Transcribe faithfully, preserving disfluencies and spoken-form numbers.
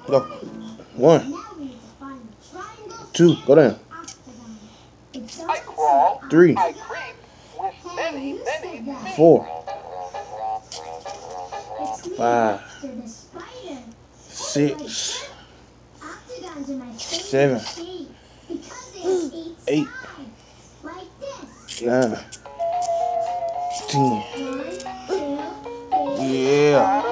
Go. One. Two. Go down. I crawl. Three. I creep with many, many feet. Four. Five. Six. Seven. Eight. Nine. Ten. Yeah.